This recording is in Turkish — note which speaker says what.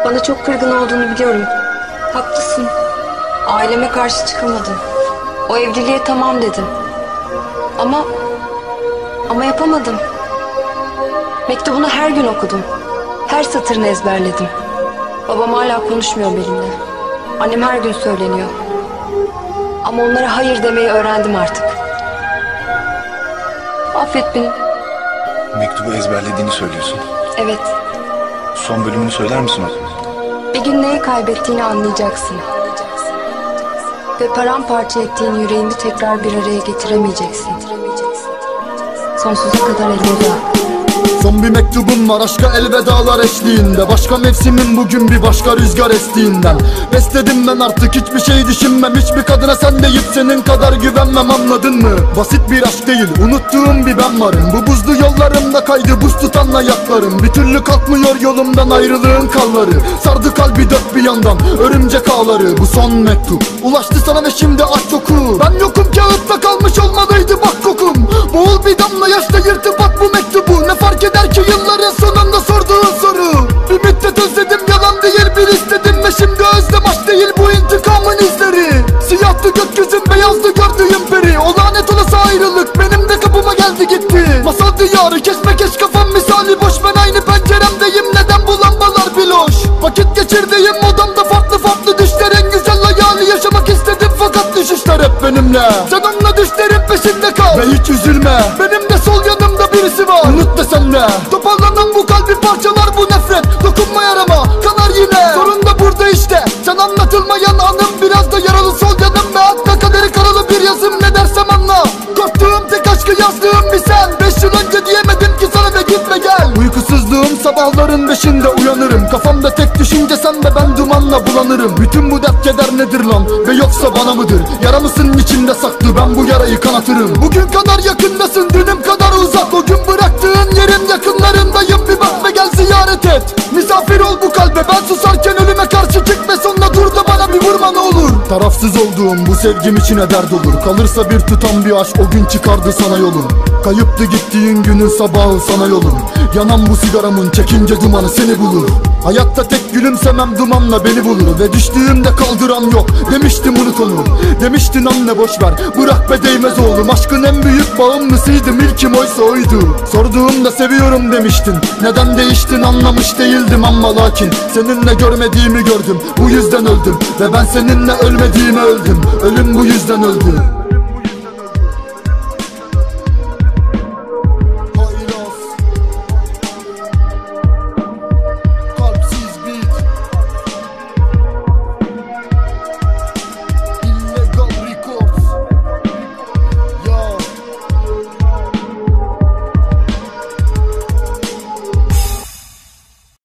Speaker 1: Bana çok kırgın olduğunu biliyorum. Haklısın. Aileme karşı çıkamadım. O evliliğe tamam dedim. Ama yapamadım. Mektubunu her gün okudum. Her satırını ezberledim. Babam hala konuşmuyor benimle. Annem her gün söyleniyor. Ama onlara hayır demeyi öğrendim artık. Affet beni.
Speaker 2: Mektubu ezberlediğini söylüyorsun.
Speaker 1: Evet.
Speaker 2: Son bölümünü söyler misin o zaman?
Speaker 1: Bir gün neyi kaybettiğini anlayacaksın. Ve paramparça ettiğin yüreğini tekrar bir araya getiremeyeceksin. Sonsuza kadar elveda.
Speaker 3: Son bir mektubum var aşka elvedalar eşliğinde. Başka mevsimin bugün bir başka rüzgar estiğinden. Besledim ben artık hiçbir şey düşünmem. Hiçbir kadına sen deyip senin kadar güvenmem, anladın mı? Basit bir aşk değil, unuttuğum bir ben varım. Bu buzlu yollarımda kaydı buz tutan ayaklarım. Bir türlü kalkmıyor yolumdan ayrılığın kalları. Sardı kalbi dört bir yandan örümcek ağları. Bu son mektup ulaştı sana ve şimdi aç oku. Ben yokum, kağıtta kalmış olmalıydı bak kokum. Boğul bir damla yaşla yırtıp at bu mektubu. Ne fark eder ki yılların sonunda sorduğun soru. Bir müddet özledim, yalan değil bir istedim. Ve şimdi özlem aşk değil, bu intikamın izleri. Siyahtı gökyüzün, beyazdı gördüğüm peri. O lanet olası ayrılık benim de kapıma geldi gitti. Masal diyarı keşmekeş kafam misali boş. Ben aynı penceremdeyim, neden bu lambalar biloş? Vakit geçirdiğim odamda farklı farklı düşler. En güzel hayali yaşamak istedim fakat düşüşler hep benimle. Sen onunla düşlerin peşinde kal ve hiç üzülme. Benim de sol yanımda birisi var, unut desem de. Toparlanan bu kalbi parçalar bu nefret. Dokunma yarama, kanar yine. Sorun da burada işte, sen anlatılmayan anım. Biraz da yaralı sol yanım ve hatta kaderi karalı bir yazım. Ne dersem anla, korktuğum tek aşkı yazdığım bir sen. 5 yıl önce diyemedim ki sana ve gitme gel. Uykusuzluğum sabahların 5'inde uyanırım. Kafamda tek düşünce sen ve ben dumanla bulanırım. Bütün bu dert keder nedir lan ve yoksa bana mıdır? Yara mısın içimde saklı, ben bu yarayı kanatırım. Bugün kadar yakındasın, dünüm kadar uzak. O gün bıraktığın yerin yakınlarındayım. Bir bak ve gel ziyaret et. Misafir ol bu kalbe, ben susarken ölüme karşı çık ve sonuna dur da bana bir vurma ne olur. Tarafsız olduğum bu sevgim içine dert olur. Kalırsa bir tutan bir aşk o gün çıkardı sana yolum. Kayıptı gittiğin günün sabahı sana yolum. Yanan bu sigaramın çekince dumanı seni bulur. Hayatta tek gülümsemem dumanla beni bulur. Ve düştüğümde kaldıran yok demiştim, unut onu. Demiştin anne boşver, bırak be değmez oğlum. Aşkın en büyük bağımlısıydım, ilkim oysa oydu. Sorduğumda seviyorum demiştin, neden değiştin anlamış değildim. Ama lakin seninle görmediğimi gördüm, bu yüzden öldüm. Ve ben seninle ölmediğime öldüm, ölüm bu yüzden öldü.